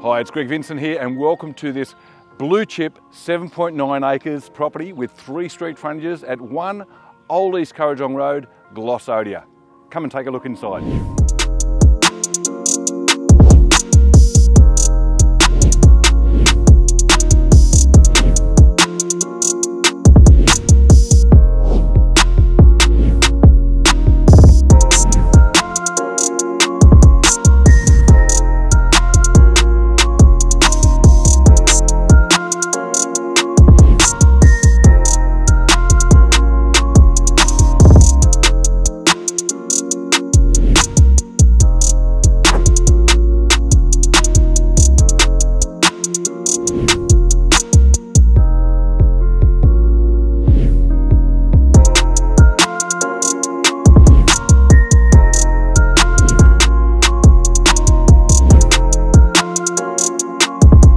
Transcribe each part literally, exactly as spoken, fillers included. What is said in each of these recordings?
Hi, it's Greg Vincent here and welcome to this blue chip seven point nine acres property with three street frontages at one Old East Kurrajong Road, Glossodia. Come and take a look inside.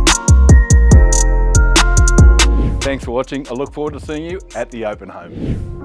Thanks for watching. I look forward to seeing you at the open home.